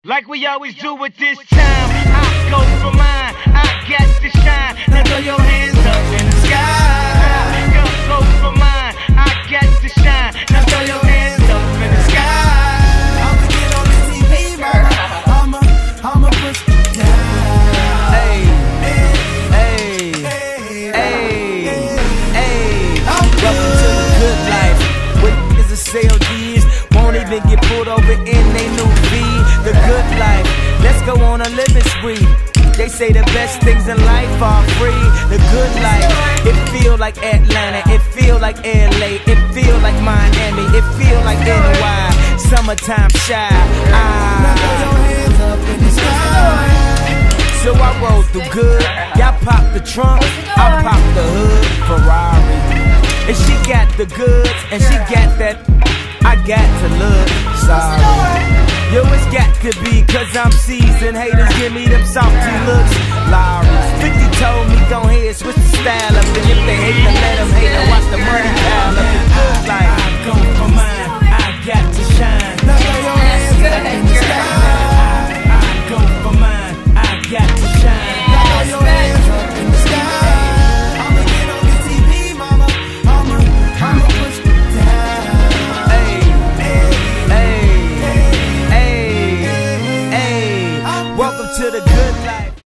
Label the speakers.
Speaker 1: Like we always do at this time, I go for mine, I got to shine. Now throw your hands up in the sky. Girl, go for mine, I got to shine. Now throw your hands up in the sky.
Speaker 2: I'ma get on the TV, mama. I'ma push it down.
Speaker 3: Hey, hey, hey, hey. Welcome to the good life. What is a sale D's? Won't even get pulled over in they new V. The good life, let's go on a living spree. They say the best things in life are free. The good life, it feel like Atlanta, it feel like LA, it feel like Miami, it feel like NY. Summertime shy. So I roll through good. Y'all pop the trunk, I pop the hood. Ferrari, and she got the goods, and she got that. I got to look sorry. Yo, it's got to be, cause I'm seasoned. Haters give me them salty looks. Lowry, 50 told me go ahead, switch the style up. And if they hate the